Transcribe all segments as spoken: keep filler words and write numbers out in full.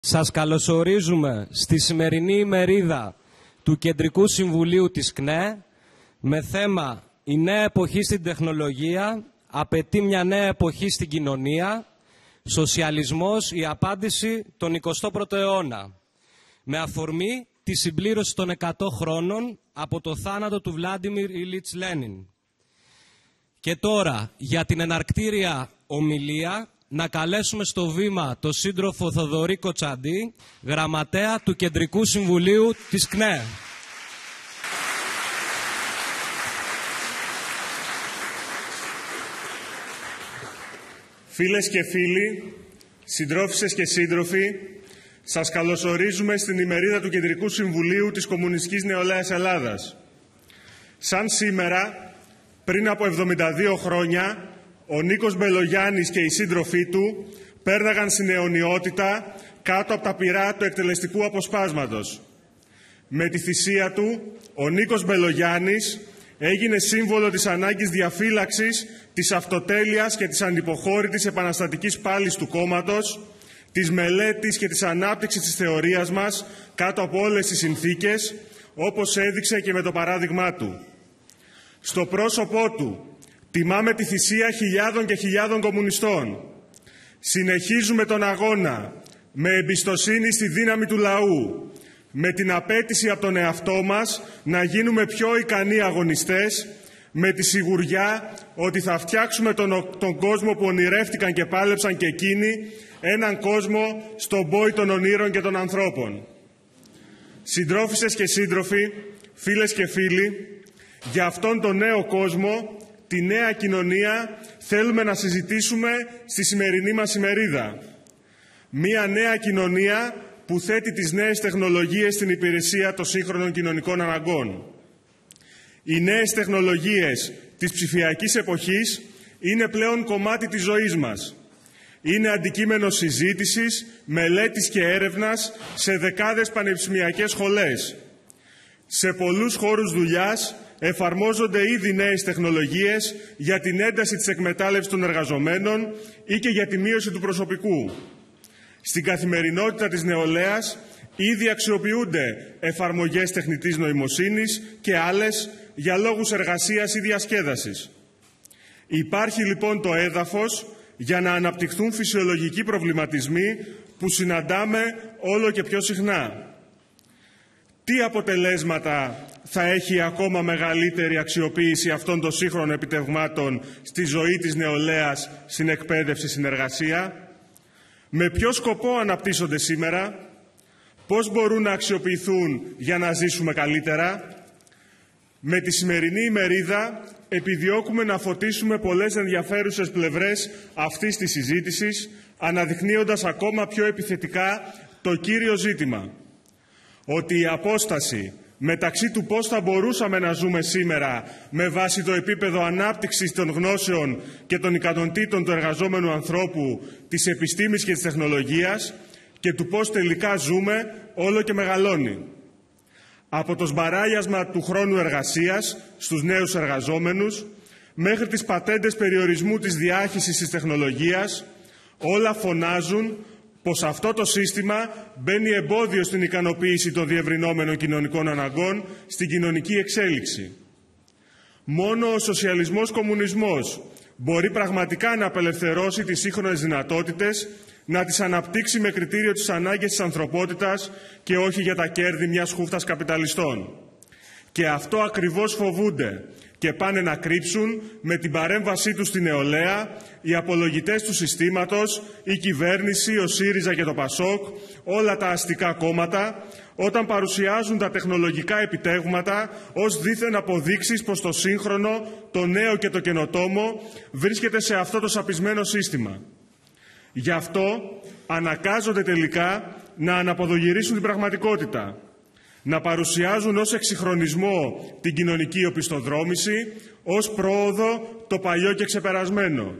Σας καλωσορίζουμε στη σημερινή ημερίδα του Κεντρικού Συμβουλίου της ΚΝΕ με θέμα «Η νέα εποχή στην τεχνολογία απαιτεί μια νέα εποχή στην κοινωνία, σοσιαλισμός, η απάντηση τον εικοστό πρώτο αιώνα», με αφορμή τη συμπλήρωση των εκατό χρόνων από το θάνατο του Βλάντιμιρ Ιλίτς Λένιν. Και τώρα, για την εναρκτήρια ομιλία, να καλέσουμε στο βήμα το σύντροφο Θοδωρή Κοτσαντή, γραμματέα του Κεντρικού Συμβουλίου της ΚΝΕ. Φίλες και φίλοι, συντρόφισσες και σύντροφοι, σας καλωσορίζουμε στην ημερίδα του Κεντρικού Συμβουλίου της Κομμουνιστικής Νεολαίας Ελλάδας. Σαν σήμερα, πριν από εβδομήντα δύο χρόνια, ο Νίκος Μπελογιάννης και οι σύντροφοί του πέρναγαν στην αιωνιότητα κάτω από τα πυρά του εκτελεστικού αποσπάσματος. Με τη θυσία του, ο Νίκος Μπελογιάννης έγινε σύμβολο της ανάγκης διαφύλαξης της αυτοτέλειας και της ανυποχώρητης επαναστατικής πάλης του κόμματος, της μελέτης και της ανάπτυξης της θεωρίας μας κάτω από όλες τις συνθήκες, όπως έδειξε και με το παράδειγμά του. Στο πρόσωπό του τιμάμε τη θυσία χιλιάδων και χιλιάδων κομμουνιστών. Συνεχίζουμε τον αγώνα με εμπιστοσύνη στη δύναμη του λαού, με την απέτηση από τον εαυτό μας να γίνουμε πιο ικανοί αγωνιστές, με τη σιγουριά ότι θα φτιάξουμε τον, τον κόσμο που ονειρεύτηκαν και πάλεψαν και εκείνοι, έναν κόσμο στον πόη των ονείρων και των ανθρώπων. Συντρόφισσες και σύντροφοι, φίλες και φίλοι, για αυτόν τον νέο κόσμο, τη νέα κοινωνία, θέλουμε να συζητήσουμε στη σημερινή μας ημερίδα. Μία νέα κοινωνία που θέτει τις νέες τεχνολογίες στην υπηρεσία των σύγχρονων κοινωνικών αναγκών. Οι νέες τεχνολογίες της ψηφιακής εποχής είναι πλέον κομμάτι της ζωής μας. Είναι αντικείμενο συζήτησης, μελέτης και έρευνας σε δεκάδες πανεπιστημιακές σχολές. Σε πολλούς χώρους δουλειάς εφαρμόζονται ήδη νέες τεχνολογίες για την ένταση της εκμετάλλευσης των εργαζομένων ή και για τη μείωση του προσωπικού. Στην καθημερινότητα της νεολαίας ήδη αξιοποιούνται εφαρμογές τεχνητής νοημοσύνης και άλλες για λόγους εργασίας ή διασκέδασης. Υπάρχει λοιπόν το έδαφος για να αναπτυχθούν φυσιολογικοί προβληματισμοί που συναντάμε όλο και πιο συχνά. Τι αποτελέσματα θα έχει ακόμα μεγαλύτερη αξιοποίηση αυτών των σύγχρονων επιτευγμάτων στη ζωή της νεολαίας, στην εκπαίδευση, στην εργασία? Με ποιο σκοπό αναπτύσσονται σήμερα? Πώς μπορούν να αξιοποιηθούν για να ζήσουμε καλύτερα? Με τη σημερινή ημερίδα επιδιώκουμε να φωτίσουμε πολλές ενδιαφέρουσες πλευρές αυτής της συζήτησης, αναδεικνύοντας ακόμα πιο επιθετικά το κύριο ζήτημα. Ότι η απόσταση μεταξύ του πώς θα μπορούσαμε να ζούμε σήμερα με βάση το επίπεδο ανάπτυξης των γνώσεων και των ικανοτήτων του εργαζόμενου ανθρώπου, της επιστήμης και της τεχνολογίας και του πώς τελικά ζούμε, όλο και μεγαλώνει. Από το σμπαράγιασμα του χρόνου εργασίας στους νέους εργαζόμενους μέχρι τις πατέντες περιορισμού της διάχυσης της τεχνολογίας, όλα φωνάζουν πως αυτό το σύστημα μπαίνει εμπόδιο στην ικανοποίηση των διευρυνόμενων κοινωνικών αναγκών, στην κοινωνική εξέλιξη. Μόνο ο σοσιαλισμός-κομμουνισμός μπορεί πραγματικά να απελευθερώσει τις σύγχρονες δυνατότητες, να τις αναπτύξει με κριτήριο τις ανάγκες της ανθρωπότητας και όχι για τα κέρδη μιας χούφτας καπιταλιστών. Και αυτό ακριβώς φοβούνται και πάνε να κρύψουν με την παρέμβασή τους στη νεολαία οι απολογητές του συστήματος, η κυβέρνηση, ο ΣΥΡΙΖΑ και το ΠΑΣΟΚ, όλα τα αστικά κόμματα, όταν παρουσιάζουν τα τεχνολογικά επιτεύγματα ως δίθεν αποδείξεις πως το σύγχρονο, το νέο και το καινοτόμο βρίσκεται σε αυτό το σαπισμένο σύστημα. Γι' αυτό αναγκάζονται τελικά να αναποδογυρίσουν την πραγματικότητα, να παρουσιάζουν ως εξυγχρονισμό την κοινωνική οπισθοδρόμηση, ως πρόοδο το παλιό και ξεπερασμένο.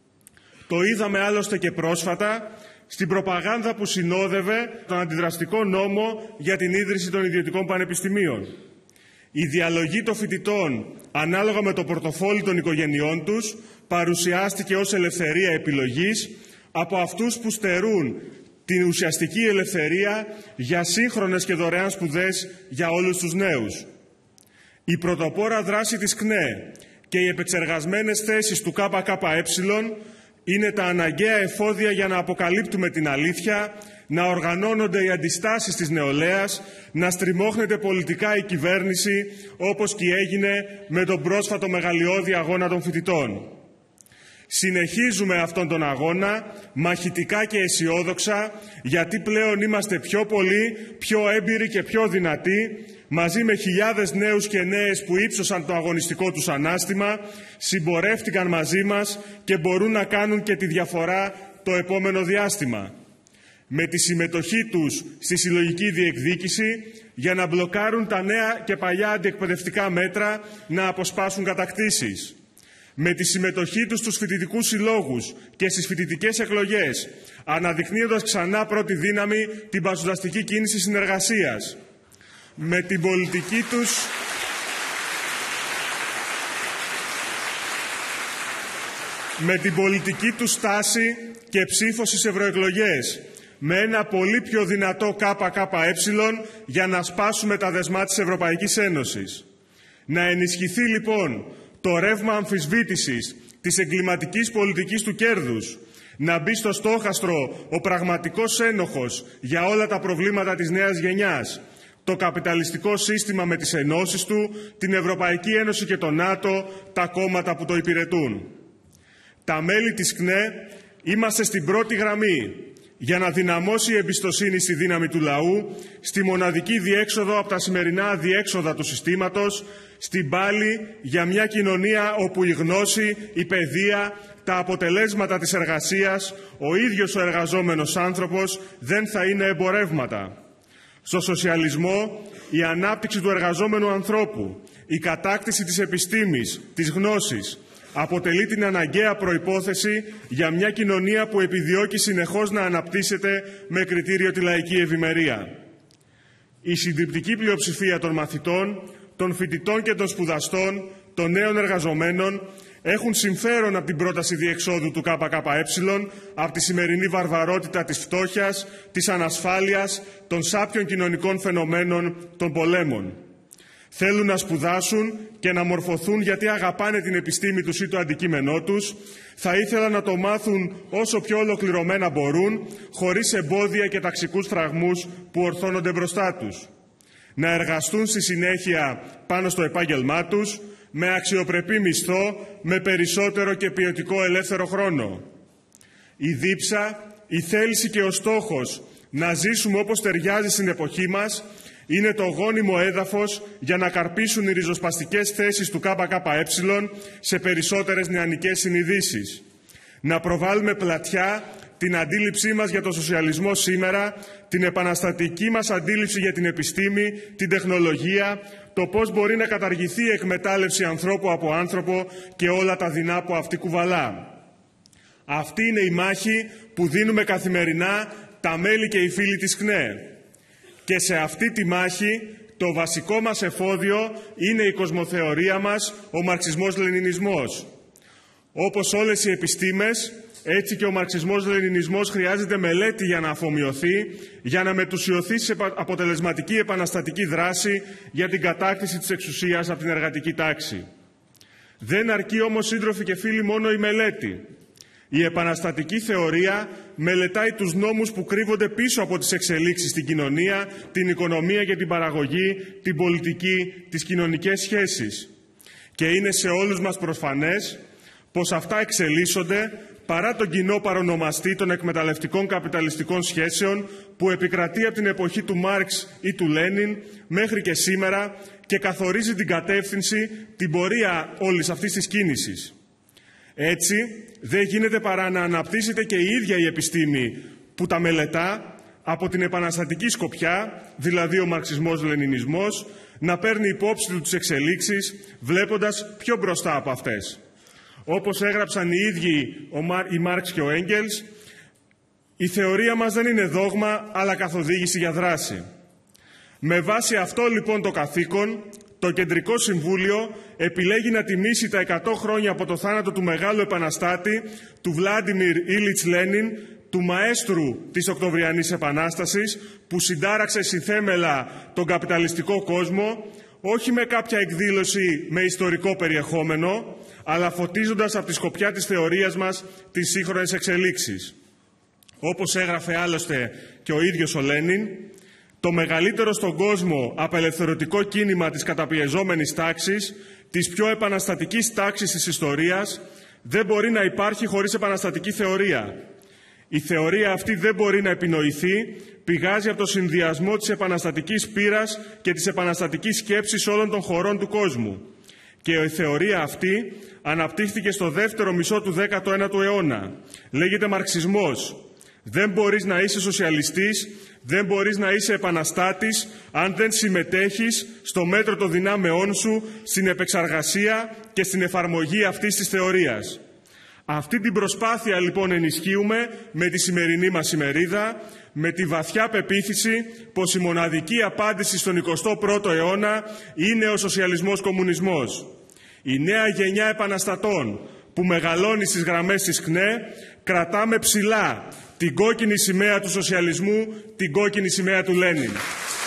Το είδαμε άλλωστε και πρόσφατα στην προπαγάνδα που συνόδευε τον αντιδραστικό νόμο για την ίδρυση των ιδιωτικών πανεπιστημίων. Η διαλογή των φοιτητών ανάλογα με το πορτοφόλι των οικογενειών τους παρουσιάστηκε ως ελευθερία επιλογής από αυτούς που στερούν την ουσιαστική ελευθερία για σύγχρονες και δωρεάν σπουδές για όλους τους νέους. Η πρωτοπόρα δράση της ΚΝΕ και οι επεξεργασμένες θέσεις του ΚΚΕ είναι τα αναγκαία εφόδια για να αποκαλύπτουμε την αλήθεια, να οργανώνονται οι αντιστάσεις της νεολαίας, να στριμώχνεται πολιτικά η κυβέρνηση, όπως και έγινε με τον πρόσφατο μεγαλειώδη αγώνα των φοιτητών. Συνεχίζουμε αυτόν τον αγώνα μαχητικά και αισιόδοξα, γιατί πλέον είμαστε πιο πολλοί, πιο έμπειροι και πιο δυνατοί, μαζί με χιλιάδες νέους και νέες που ύψωσαν το αγωνιστικό τους ανάστημα, συμπορεύτηκαν μαζί μας και μπορούν να κάνουν και τη διαφορά το επόμενο διάστημα. Με τη συμμετοχή τους στη συλλογική διεκδίκηση για να μπλοκάρουν τα νέα και παλιά αντιεκπαιδευτικά μέτρα να αποσπάσουν κατακτήσεις. Με τη συμμετοχή τους στους φοιτητικούς συλλόγους και στις φοιτητικές εκλογές, αναδεικνύοντας ξανά πρώτη δύναμη την πασουδαστική κίνηση συνεργασίας. Με την πολιτική τους... με την πολιτική τους στάση και ψήφο στις ευρωεκλογές, με ένα πολύ πιο δυνατό ΚΚΕ για να σπάσουμε τα δεσμά της Ευρωπαϊκής Ένωσης. Να ενισχυθεί λοιπόν το ρεύμα αμφισβήτησης της εγκληματικής πολιτικής του κέρδους, να μπει στο στόχαστρο ο πραγματικός ένοχος για όλα τα προβλήματα της νέας γενιάς, το καπιταλιστικό σύστημα με τις ενώσεις του, την Ευρωπαϊκή Ένωση και το ΝΑΤΟ, τα κόμματα που το υπηρετούν. Τα μέλη της ΚΝΕ είμαστε στην πρώτη γραμμή για να δυναμώσει η εμπιστοσύνη στη δύναμη του λαού, στη μοναδική διέξοδο από τα σημερινά αδιέξοδα του συστήματος, στην πάλη για μια κοινωνία όπου η γνώση, η παιδεία, τα αποτελέσματα της εργασίας, ο ίδιος ο εργαζόμενος άνθρωπος δεν θα είναι εμπορεύματα. Στο σοσιαλισμό, η ανάπτυξη του εργαζόμενου ανθρώπου, η κατάκτηση της επιστήμης, της γνώσης, αποτελεί την αναγκαία προϋπόθεση για μια κοινωνία που επιδιώκει συνεχώς να αναπτύσσεται με κριτήριο τη λαϊκή ευημερία. Η συντριπτική πλειοψηφία των μαθητών, των φοιτητών και των σπουδαστών, των νέων εργαζομένων έχουν συμφέρον από την πρόταση διεξόδου του ΚΚΕ, από τη σημερινή βαρβαρότητα της φτώχειας, της ανασφάλειας, των σάπιων κοινωνικών φαινομένων, των πολέμων. Θέλουν να σπουδάσουν και να μορφωθούν γιατί αγαπάνε την επιστήμη τους ή το αντικείμενό τους, θα ήθελαν να το μάθουν όσο πιο ολοκληρωμένα μπορούν, χωρίς εμπόδια και ταξικούς φραγμούς που ορθώνονται μπροστά τους. Να εργαστούν στη συνέχεια πάνω στο επάγγελμά τους, με αξιοπρεπή μισθό, με περισσότερο και ποιοτικό ελεύθερο χρόνο. Η δίψα, η θέληση και ο στόχος να ζήσουμε όπως ταιριάζει στην εποχή μας είναι το γόνιμο έδαφος για να καρπίσουν οι ριζοσπαστικές θέσεις του ΚΚΕ σε περισσότερες νεανικές συνειδήσεις. Να προβάλλουμε πλατιά την αντίληψή μας για το σοσιαλισμό σήμερα, την επαναστατική μας αντίληψη για την επιστήμη, την τεχνολογία, το πώς μπορεί να καταργηθεί η εκμετάλλευση ανθρώπου από άνθρωπο και όλα τα δεινά που αυτή κουβαλά. Αυτή είναι η μάχη που δίνουμε καθημερινά τα μέλη και οι φίλοι της ΚΝΕ. Και σε αυτή τη μάχη το βασικό μας εφόδιο είναι η κοσμοθεωρία μας, ο μαρξισμός-λενινισμός. Όπως όλες οι επιστήμες, έτσι και ο μαρξισμός-λενινισμός χρειάζεται μελέτη για να αφομοιωθεί, για να μετουσιωθεί σε αποτελεσματική επαναστατική δράση για την κατάκτηση της εξουσίας από την εργατική τάξη. Δεν αρκεί όμως, σύντροφοι και φίλοι, μόνο η μελέτη. Η επαναστατική θεωρία μελετάει τους νόμους που κρύβονται πίσω από τις εξελίξεις στην κοινωνία, την οικονομία και την παραγωγή, την πολιτική, τις κοινωνικές σχέσεις. Και είναι σε όλους μας προφανές πως αυτά εξελίσσονται παρά τον κοινό παρονομαστή των εκμεταλλευτικών καπιταλιστικών σχέσεων που επικρατεί από την εποχή του Μάρξ ή του Λένιν μέχρι και σήμερα και καθορίζει την κατεύθυνση, την πορεία όλης αυτής της κίνησης. Έτσι, δεν γίνεται παρά να αναπτύσσεται και η ίδια η επιστήμη που τα μελετά από την επαναστατική σκοπιά, δηλαδή ο μαρξισμός-λενινισμός, να παίρνει υπόψη του τις εξελίξεις, βλέποντας πιο μπροστά από αυτές. Όπως έγραψαν οι ίδιοι οι Μάρξ και ο Έγγελς, η θεωρία μας δεν είναι δόγμα, αλλά καθοδήγηση για δράση. Με βάση αυτό λοιπόν το καθήκον, το Κεντρικό Συμβούλιο επιλέγει να τιμήσει τα εκατό χρόνια από το θάνατο του μεγάλου επαναστάτη, του Βλάντιμιρ Ήλιτς Λένιν, του μαέστρου της Οκτωβριανής Επανάστασης, που συντάραξε συνθέμελα τον καπιταλιστικό κόσμο, όχι με κάποια εκδήλωση με ιστορικό περιεχόμενο, αλλά φωτίζοντας από τη σκοπιά της θεωρίας μας τις σύγχρονες εξελίξεις. Όπως έγραφε άλλωστε και ο ίδιος ο Λένιν, το μεγαλύτερο στον κόσμο απελευθερωτικό κίνημα της καταπιεζόμενης τάξης, της πιο επαναστατικής τάξης της ιστορίας, δεν μπορεί να υπάρχει χωρίς επαναστατική θεωρία. Η θεωρία αυτή δεν μπορεί να επινοηθεί, πηγάζει από το συνδυασμό της επαναστατικής πείρας και της επαναστατικής σκέψης όλων των χωρών του κόσμου. Και η θεωρία αυτή αναπτύχθηκε στο δεύτερο μισό του δέκατου ένατου αιώνα. Λέγεται μαρξισμός. Δεν μπορείς να είσαι σοσιαλιστής, δεν μπορείς να είσαι επαναστάτης αν δεν συμμετέχεις στο μέτρο των δυνάμεών σου στην επεξεργασία και στην εφαρμογή αυτής της θεωρίας. Αυτή την προσπάθεια λοιπόν ενισχύουμε με τη σημερινή μας ημερίδα, με τη βαθιά πεποίθηση πως η μοναδική απάντηση στον εικοστό πρώτο αιώνα είναι ο σοσιαλισμός-κομμουνισμός. Η νέα γενιά επαναστατών που μεγαλώνει στις γραμμές της ΚΝΕ κρατάμε ψηλά την κόκκινη σημαία του σοσιαλισμού, την κόκκινη σημαία του Λένιν.